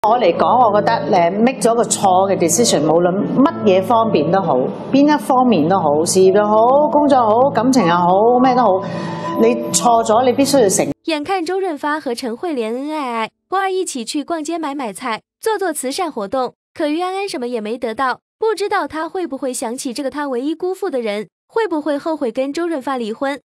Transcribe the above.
我嚟講，我覺得make 咗個錯嘅 decision， 無論乜嘢方面都好，邊一方面都好，事業又好，工作又好，感情又好，咩都好，你錯咗，你必須要承。 眼看周潤發和陳慧蓮恩愛愛，偶爾一起去逛街買菜，做慈善活動，可于安安什麼也沒得到，不知道他會不會想起這個他唯一辜負的人，會不會後悔跟周潤發離婚？